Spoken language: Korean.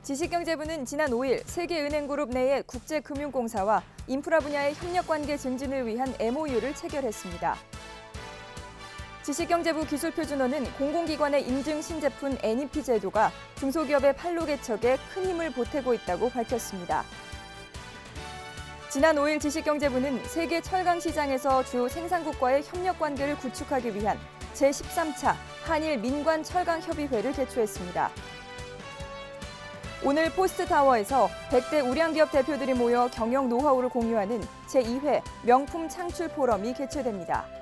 지식경제부는 지난 5일 세계은행그룹 내의 국제금융공사와 인프라 분야의 협력관계 증진을 위한 MOU를 체결했습니다. 지식경제부 기술표준호는 공공기관의 인증 신제품 NEP 제도가 중소기업의 판로 개척에 큰 힘을 보태고 있다고 밝혔습니다. 지난 5일 지식경제부는 세계 철강 시장에서 주 생산국과의 협력관계를 구축하기 위한 제13차 한일 민관 철강협의회를 개최했습니다. 오늘 포스트타워에서 100대 우량기업 대표들이 모여 경영 노하우를 공유하는 제2회 명품 창출 포럼이 개최됩니다.